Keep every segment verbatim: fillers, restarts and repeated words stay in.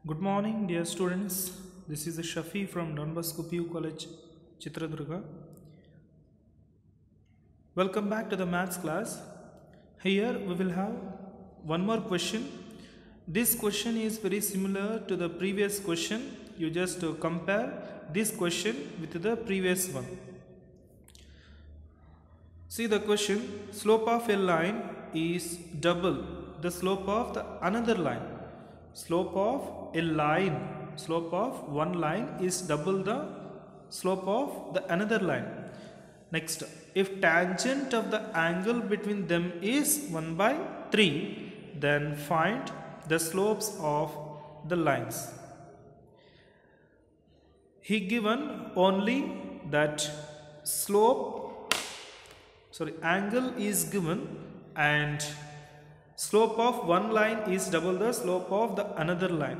Good morning, dear students. This is Shafi from Don Bosco P U College, Chitradurga. Welcome back to the maths class. Here we will have one more question. This question is very similar to the previous question. You just uh, compare this question with the previous one. See the question: slope of a line is double the slope of the another line. Slope of a line, slope of one line is double the slope of the another line. Next, if tangent of the angle between them is one by three, then find the slopes of the lines. He given only that slope, sorry, angle is given and slope of one line is double the slope of the another line.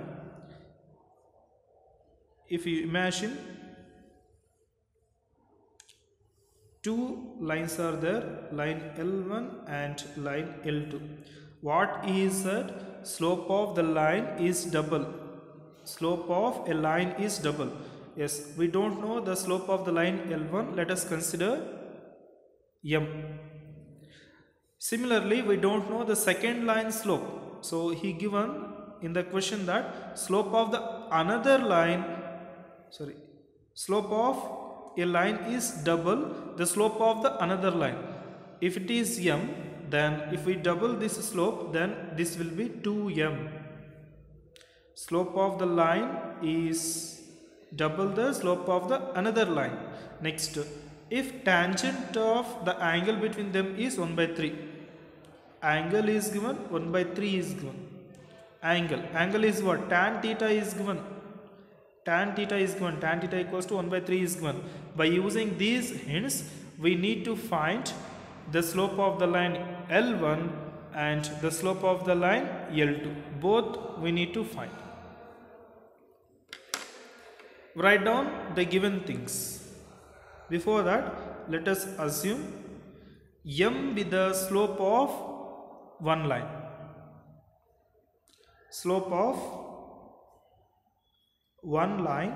If you imagine two lines are there, line L one and line L two. What is that? Slope of the line is double. Slope of a line is double. Yes, we don't know the slope of the line L one. Let us consider M. Similarly, we don't know the second line slope. So he given in the question that slope of the another line, sorry, slope of a line is double the slope of the another line. If it is M, then if we double this slope, then this will be two M. Slope of the line is double the slope of the another line. Next, if tangent of the angle between them is one by three, angle is given, one by three is given. Angle, angle is what? Tan theta is given. Tan theta is given. Tan theta equals to one by three is given. By using these hints, we need to find the slope of the line L one and the slope of the line L two. Both we need to find. Write down the given things. Before that, let us assume M with the slope of one line. Slope of one line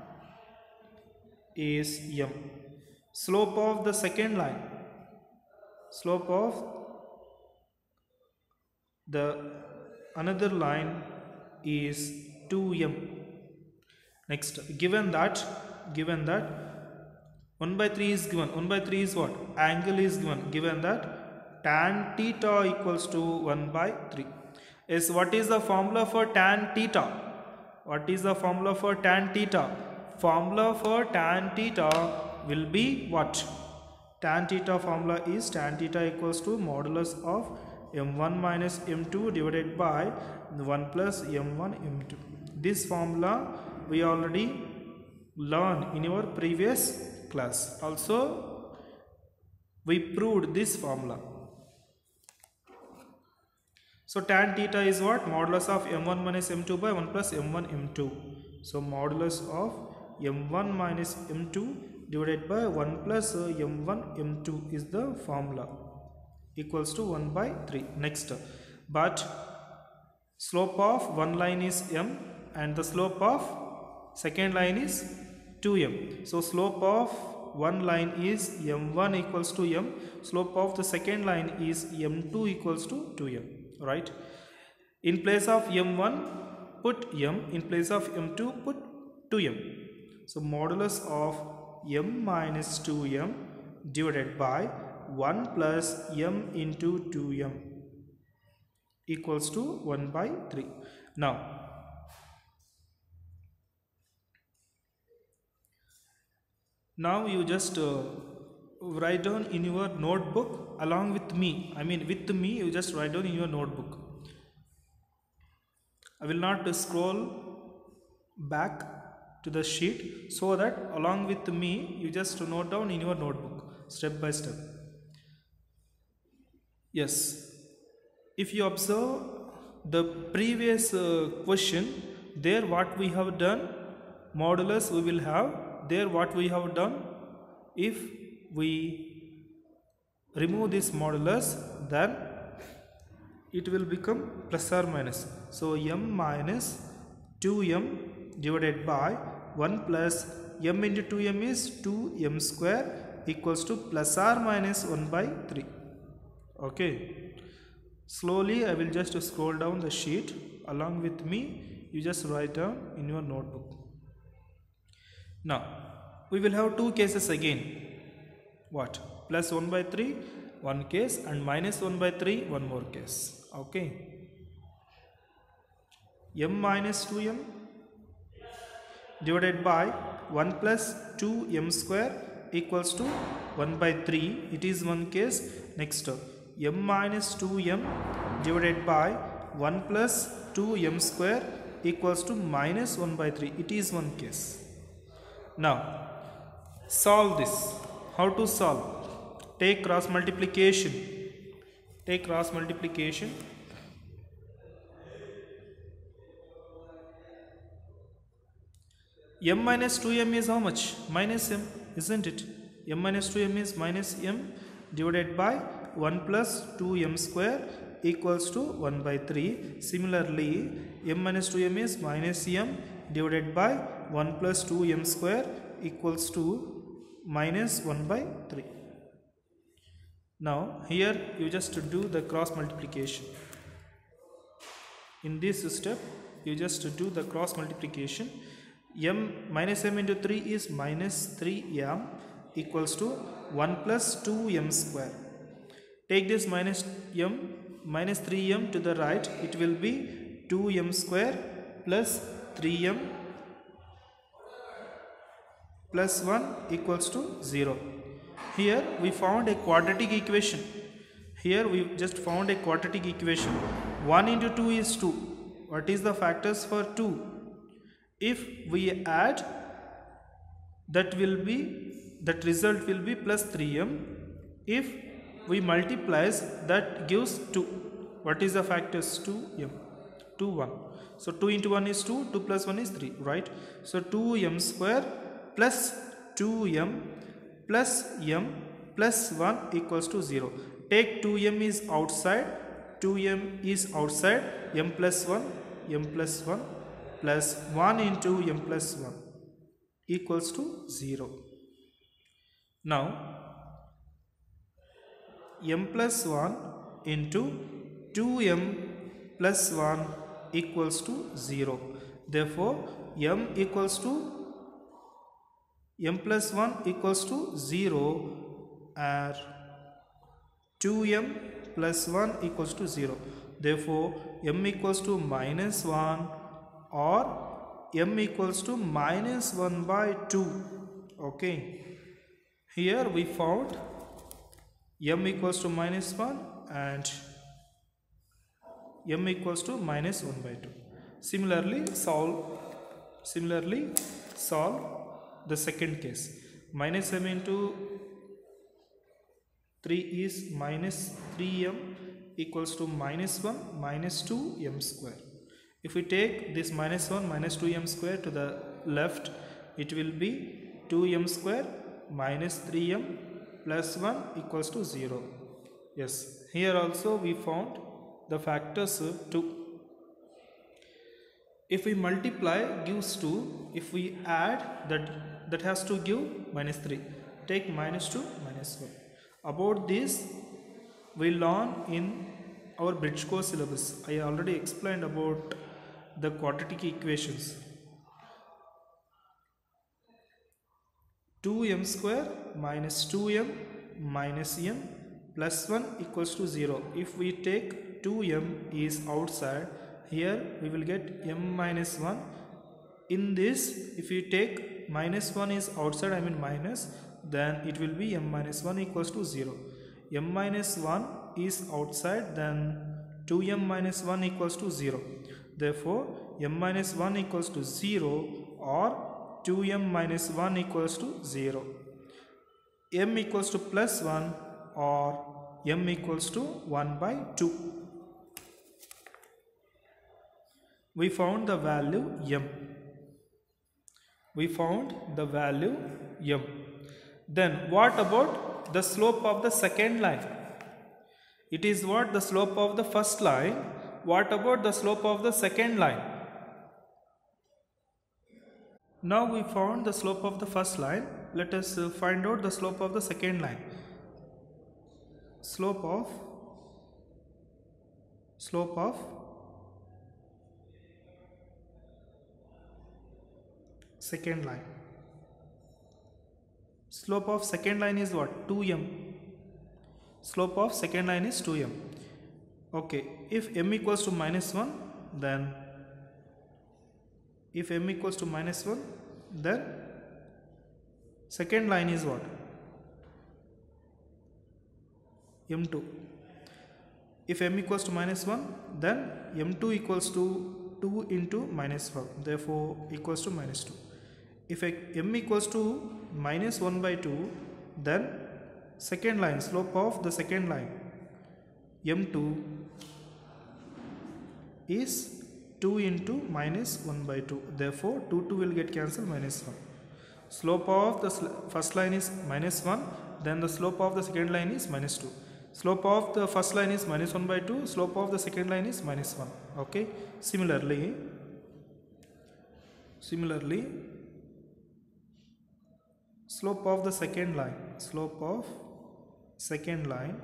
is M. Slope of the second line, slope of the another line is two M. Next, given that, given that one by three is given. one by three is what? Angle is given. Given that tan theta equals to one by three. Is what is the formula for tan theta? What is the formula for tan theta? Formula for tan theta will be what? Tan theta formula is tan theta equals to modulus of M one minus M two divided by one plus M one M two. This formula we already learned in our previous class. Also, we proved this formula. So tan theta is what? Modulus of M one minus M two by one plus M one M two. So modulus of M one minus M two divided by one plus M one M two is the formula, equals to one by three. Next, but slope of one line is M and the slope of second line is two M. So slope of one line is M one equals to M. Slope of the second line is M two equals to two M. Right? In place of M one, put M. In place of M two, put two M. So modulus of M minus two M divided by one plus M into two M equals to one by three. Now, Now you just uh, write down in your notebook along with me. I mean with me you just write down in your notebook. I will not scroll back to the sheet, so that along with me you just note down in your notebook step by step. Yes. If you observe the previous uh, question, there what we have done, modulus we will have. There what we have done, if we remove this modulus, then it will become plus or minus. So M minus two m divided by one plus m into two m is two m square equals to plus or minus one by three. Okay. Slowly I will just scroll down the sheet. Along with me, you just write down in your notebook. Now we will have two cases again. What? Plus one by three, one case, and minus one by three, one more case. Okay. M minus two m divided by one plus two m square equals to one by three. It is one case. Next, m minus two m divided by one plus two m square equals to minus one by three. It is one case. Now solve this. How to solve? Take cross multiplication. Take cross multiplication. M minus two m is how much? Minus m, isn't it? M minus two m is minus m divided by one plus two m square equals to one by three. Similarly, m minus two m is minus m divided by one plus two m square equals to minus one by three. Now here you just do the cross multiplication. In this step you just do the cross multiplication. M minus m into three is minus three m equals to one plus two m square. Take this minus m minus three m to the right, it will be two m square plus three m plus one equals to zero. Here we found a quadratic equation. Here we just found a quadratic equation. one into two is two. What is the factors for two? If we add, that will be, that result will be plus three m. If we multiply, that gives two. What is the factors? two m. two, one. So two into one is two, two plus one is three, right? So two m square plus two m plus m plus one equals to zero. Take two m is outside, two m is outside, m plus one, m plus one plus one into m plus one equals to zero. Now m plus one into two m plus one equals to zero. Therefore m equals to m plus one equals to zero, and two m plus one equals to zero. Therefore m equals to minus one or m equals to minus one by two. Okay. Here we found m equals to minus one and m equals to minus one by two. Similarly solve similarly solve the second case. Minus m into three is minus three m equals to minus one minus two m square. If we take this minus one minus two m square to the left, it will be two m square minus three m plus one equals to zero. Yes, here also we found the factors two. If we multiply, gives two. If we add, that that has to give minus three. Take minus two minus one. About this we learn in our bridge course syllabus. I already explained about the quadratic equations. two m square minus two m minus m plus one equals to zero. If we take two m is outside, here we will get m minus one. In this, if you take minus one is outside, I mean minus, then it will be m minus one equals to zero. M minus one is outside, then two m minus one equals to zero. Therefore m minus one equals to zero or two m minus one equals to zero. M equals to plus one or m equals to one by two. We found the value m. We found the value m. Then what about the slope of the second line? It is what? The slope of the first line. What about the slope of the second line? Now we found the slope of the first line. Let us uh, find out the slope of the second line. Slope of slope of second line. Slope of second line is what? two m. Slope of second line is two m. Okay, if m equals to minus one, then if m equals to minus one, then second line is what? m two. If m equals to minus one, then m two equals to two into minus one, therefore equals to minus two. If m equals to minus one by two, then second line, slope of the second line, m two is two into minus one by two, therefore two two will get cancelled, minus one. Slope of the first line is minus one, then the slope of the second line is minus two. Slope of the first line is minus one by two, slope of the second line is minus one. Okay, similarly similarly slope of the second line, slope of second line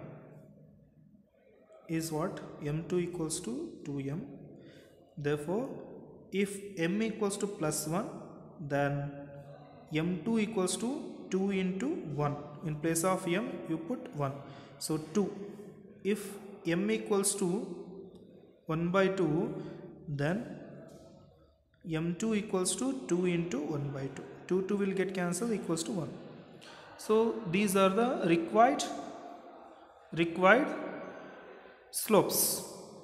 is what? m two equals to two m. Therefore, if m equals to plus one, then m two equals to two into one. In place of m, you put one. So two. If m equals to one by two, then m two equals to two into one by two. two two will get cancelled, equals to one. So these are the required required slopes.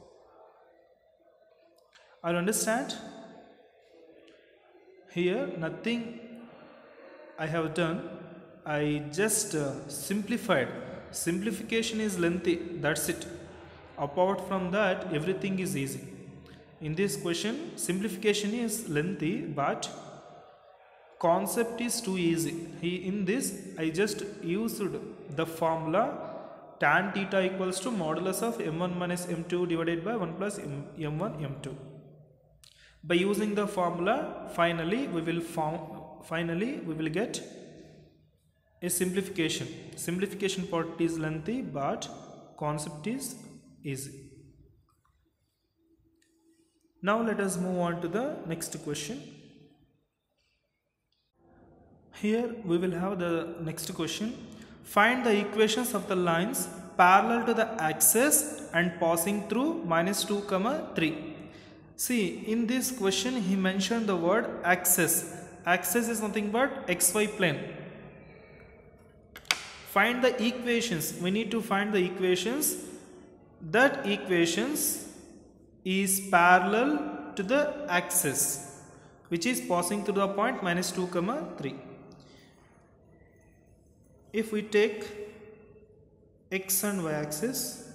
I understand. Here nothing I have done. I just uh, simplified. Simplification is lengthy, that's it. Apart from that, everything is easy. In this question, simplification is lengthy, but concept is too easy. He, in this, I just used the formula tan theta equals to modulus of m one minus m two divided by one plus m, m1 m two. By using the formula, finally we will found, finally we will get a simplification. Simplification part is lengthy, but concept is easy. Now let us move on to the next question. Here we will have the next question. Find the equations of the lines parallel to the axis and passing through minus two comma three. See, in this question he mentioned the word axis. Axis is nothing but xy plane. Find the equations. We need to find the equations. That equations is parallel to the axis, which is passing through the point minus two comma three. If we take x and y axis,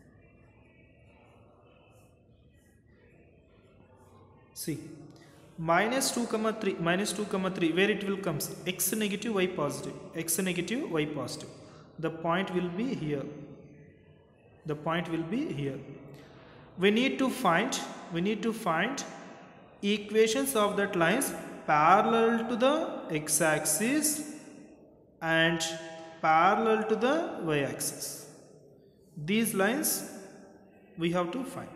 see, minus two comma three, minus two comma three, where it will comes? X negative, y positive, x negative, y positive. The point will be here. The point will be here. We need to find, we need to find equations of that lines parallel to the x axis and parallel to the y axis. These lines we have to find.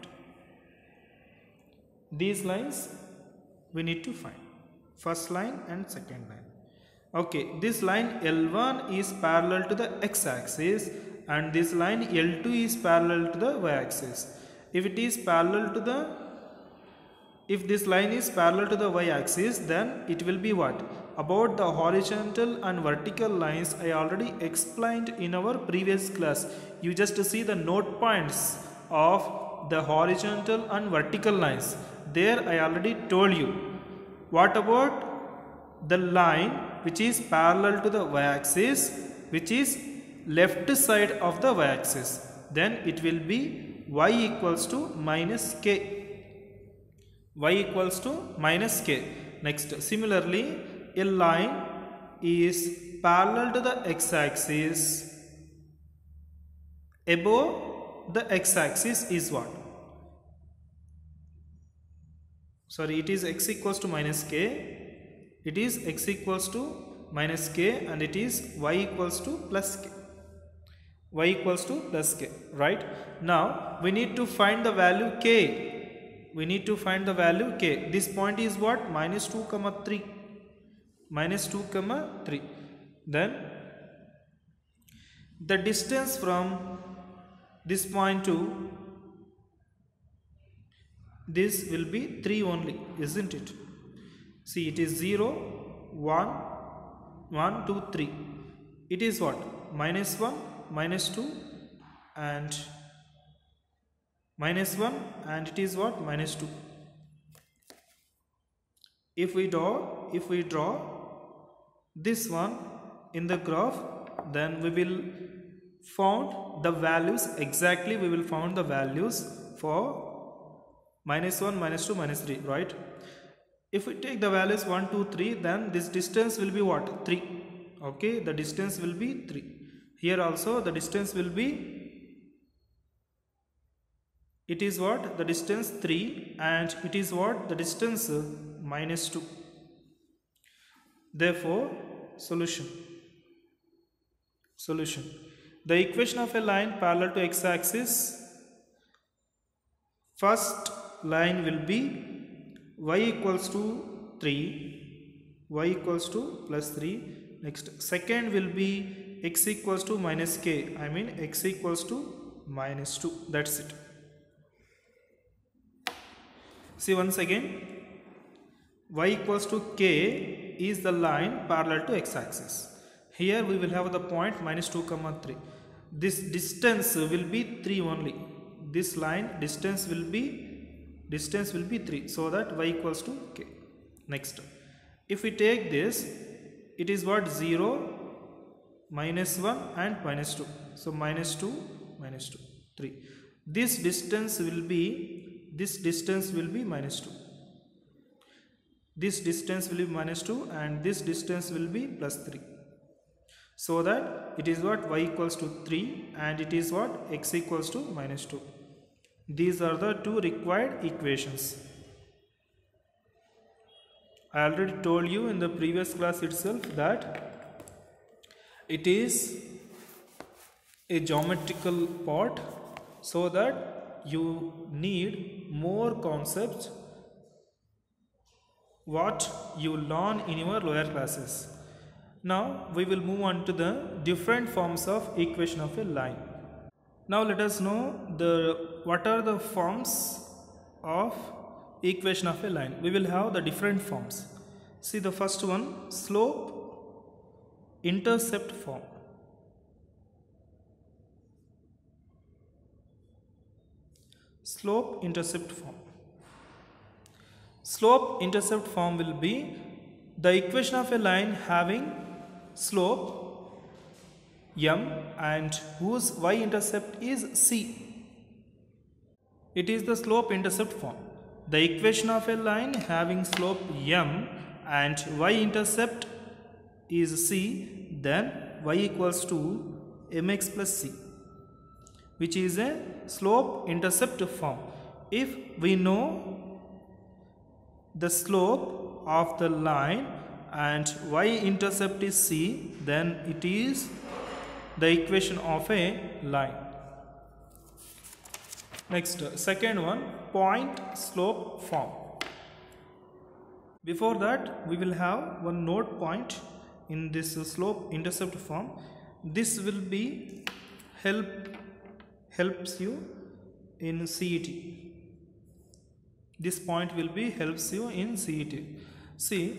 These lines we need to find. First line and second line. Okay, this line L one is parallel to the x axis and this line L two is parallel to the y axis. If it is parallel to the, if this line is parallel to the y axis, then it will be what? About the horizontal and vertical lines, I already explained in our previous class. You just see the note points of the horizontal and vertical lines. There I already told you. What about the line which is parallel to the y-axis, which is left side of the y-axis? Then it will be y equals to minus k. Y equals to minus k. Next, similarly, a line is parallel to the x-axis. Above the x-axis is what? Sorry, it is x equals to minus k. It is x equals to minus k and it is y equals to plus k. Y equals to plus k, right? Now we need to find the value k. We need to find the value k. This point is what? Minus two comma three. Minus two comma three. Then the distance from this point to this will be three only, isn't it? See, it is zero, one, one, two, three. It is what? Minus one, minus two, and minus one, and it is what? Minus two. If we draw, if we draw this one in the graph, then we will found the values exactly. We will found the values for minus one, minus two, minus three, right? If we take the values one, two, three, then this distance will be what? three. Okay, the distance will be three. Here also the distance will be, it is what? The distance three, and it is what? The distance uh, minus two. Therefore, solution. Solution. The equation of a line parallel to x-axis, first line will be y equals to three, y equals to plus three. Next, second will be x equals to minus k, I mean x equals to minus two. That's it. See once again, y equals to k is the line parallel to x-axis. Here we will have the point minus two comma three. This distance will be three only. This line distance will be distance will be three, so that y equals to k. Next, if we take this, it is what? zero, minus one, and minus two. So minus two, minus two, three. This distance will be, this distance will be minus two. This distance will be minus two, and this distance will be plus three. So that it is what? Y equals to three, and it is what? X equals to minus two. These are the two required equations. I already told you in the previous class itself that it is a geometrical part, so that you need more concepts what you learn in your lower classes. Now we will move on to the different forms of equation of a line. Now let us know the what are the forms of equation of a line. We will have the different forms. See the first one, slope intercept form. Slope intercept form. Slope intercept form will be the equation of a line having slope m and whose y-intercept is c. It is the slope intercept form. The equation of a line having slope m and y-intercept is c, then y equals to mx plus c, which is a slope intercept form. If we know the slope of the line and y-intercept is c, then it is the equation of a line. Next, second one, point slope form. Before that, we will have one node point in this slope intercept form. This will be help helps you in C E T. This point will be helps you in C E T. See,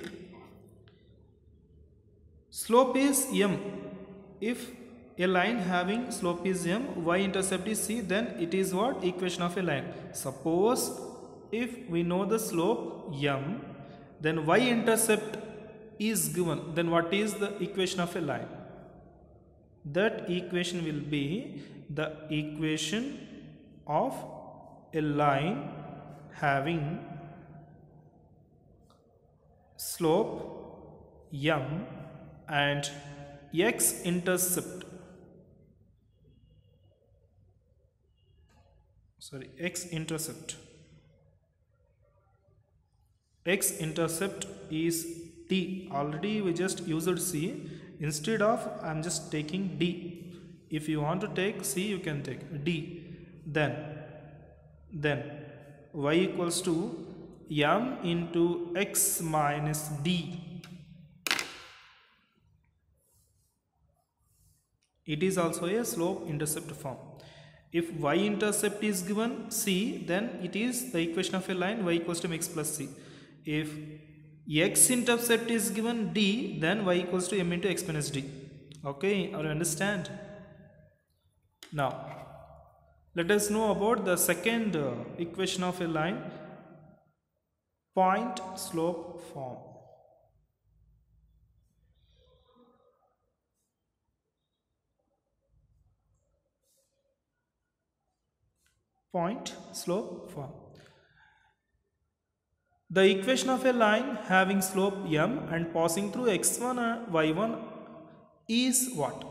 slope is m. If a line having slope is m, y-intercept is c, then it is what? Equation of a line. Suppose if we know the slope m, then y-intercept is given, then what is the equation of a line? That equation will be the equation of a line having slope m and x-intercept, sorry, x-intercept. X-intercept is t D. Already we just used C. Instead of, I am just taking D. If you want to take C, you can take D. Then, then y equals to m into x minus D. It is also a slope intercept form. If y-intercept is given C, then it is the equation of a line y equals to mx plus C. If x-intercept is given D, then y equals to m into x minus D. Okay, are you understand? Now, let us know about the second uh, equation of a line, point slope form. Point slope form. The equation of a line having slope m and passing through x one and y one is what?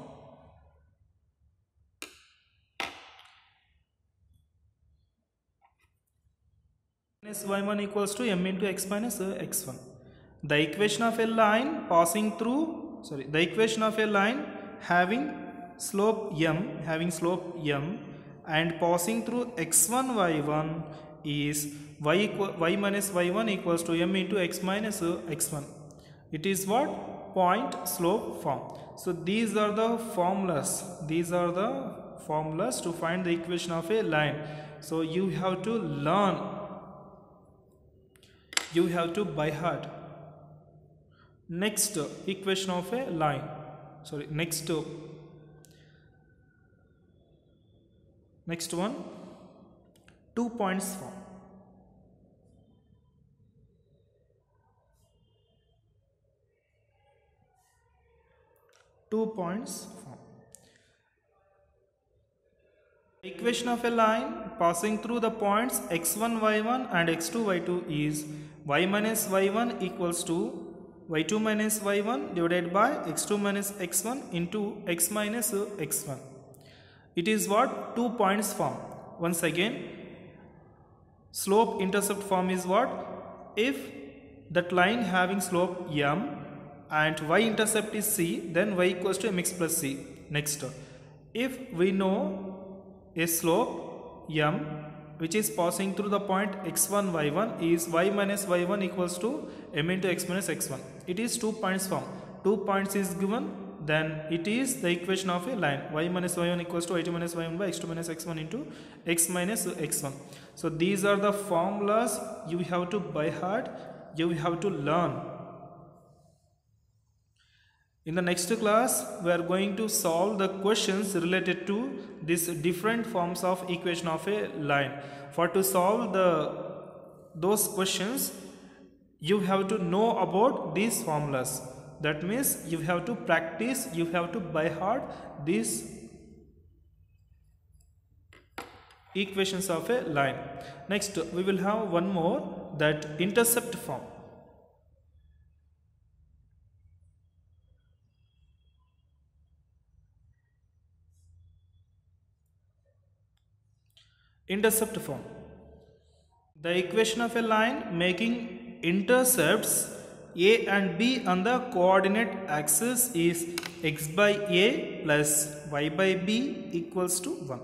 Minus y one equals to m into x minus uh, x one. The equation of a line passing through, sorry, the equation of a line having slope m, having slope m and passing through x one y one is y, equal, y minus y one equals to m into x minus uh, x one. It is what? Point slope form. So these are the formulas. These are the formulas to find the equation of a line. So you have to learn. You have to by heart. Next uh, equation of a line. Sorry, next uh, next one, two points form. Two points form. Equation of a line passing through the points x one y one and x two y two is y minus y one equals to y two minus y one divided by x two minus x one into x minus x one. It is what? Two points form. Once again, slope intercept form is what? If that line having slope m and y-intercept is C, then y equals to mx plus C. Next, if we know a slope m which is passing through the point x one y one is y minus y one equals to m into x minus x one. It is two points form. Two points is given, then it is the equation of a line y minus y one equals to y two minus y one by x two minus x one into x minus x one. So these are the formulas you have to by heart, you have to learn. In the next class, we are going to solve the questions related to these different forms of equation of a line. For to solve the those questions, you have to know about these formulas. That means you have to practice, you have to by heart these equations of a line. Next, we will have one more, that intercept form. Intercept form. The equation of a line making intercepts A and B on the coordinate axis is x by A plus y by B equals to one.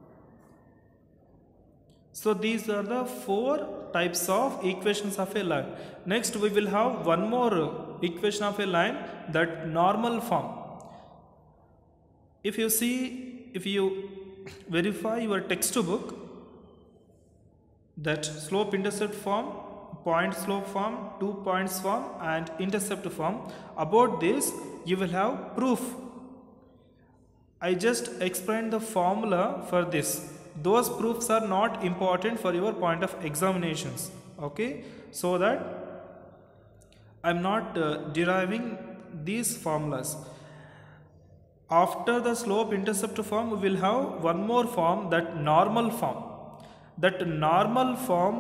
So these are the four types of equations of a line. Next, we will have one more equation of a line, that normal form. If you see, if you verify your textbook, that slope intercept form, point slope form, two points form and intercept form, about this you will have proof. I just explained the formula for this. Those proofs are not important for your point of examinations. Okay, so that I am not uh, deriving these formulas. After the slope intercept form, we will have one more form, that normal form. That normal form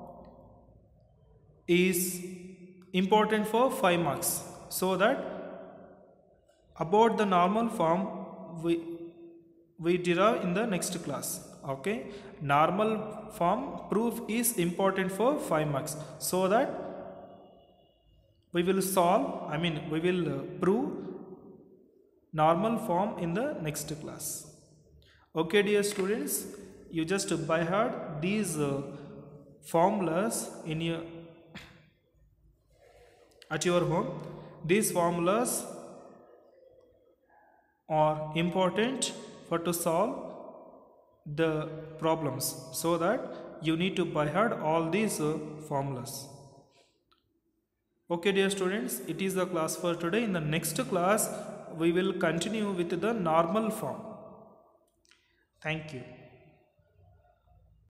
is important for five marks. So that about the normal form we we derive in the next class. Okay, normal form proof is important for five marks. So that we will solve, I mean we will uh, prove normal form in the next class. Okay dear students, you just by heart these uh, formulas in your at your home. These formulas are important for to solve the problems, so that you need to by heart all these uh, formulas. Okay dear students, it is the class for today. In the next class we will continue with the normal form. Thank you.